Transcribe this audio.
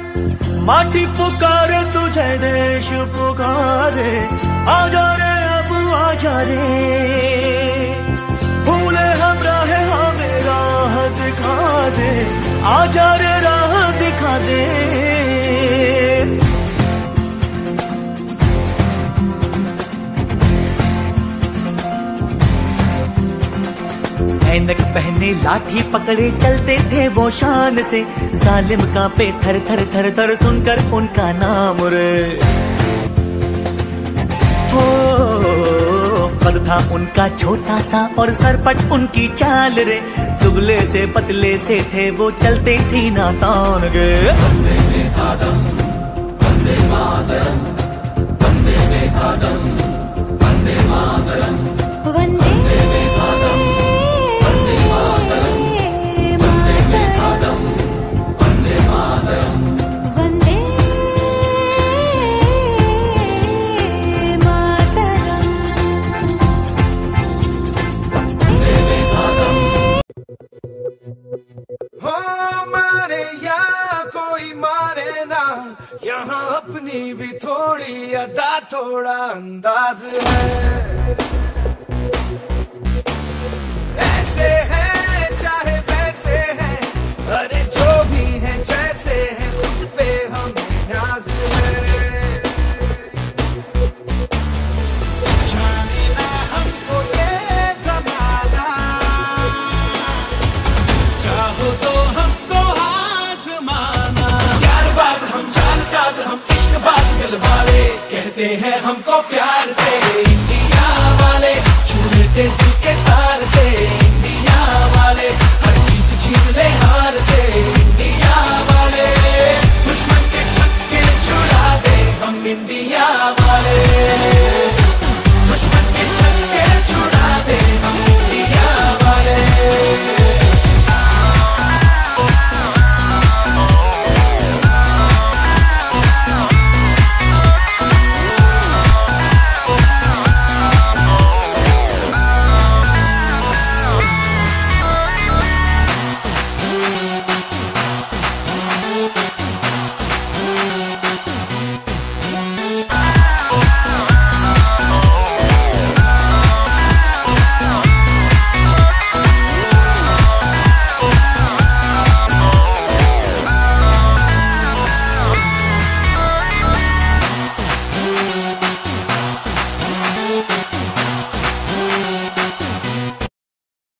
माटी पुकारे तुझे, देश पुकारे, आजा रे अब आजा रे। भूले हम राहे हमें राह दिखा दे, आजा रे राह दिखा दे। ऐनक पहने लाठी पकड़े चलते थे वो शान से, जालिम कांपे थर थर थर थर सुनकर उनका नाम रे। हो कद था उनका छोटा सा और सरपट उनकी चाल रे, दुबले से पतले से थे वो चलते सीना तान गे। वंदे में था दम, वंदे मातरम, वंदे में था दम, वंदे मातरम, वंदे में था दम, वंदे मातरम, वंदे में था दम, वंदे मातरम, वंदे मातरम, वंदे में था दम। हो मारे या कोई मारे ना, यहाँ अपनी भी थोड़ी अदा थोड़ा अंदाज है। ऐसे हैं चाहे वैसे हैं, अरे जो भी हैं जैसे हैं, खुद पे हमें नाज है। जाने ना हमको ये ज़माना, चाहो तो हमको आज़माना। यार बाज हम, जान साज हम, इश्क बाज दिल वाले, कहते हैं हमको प्यार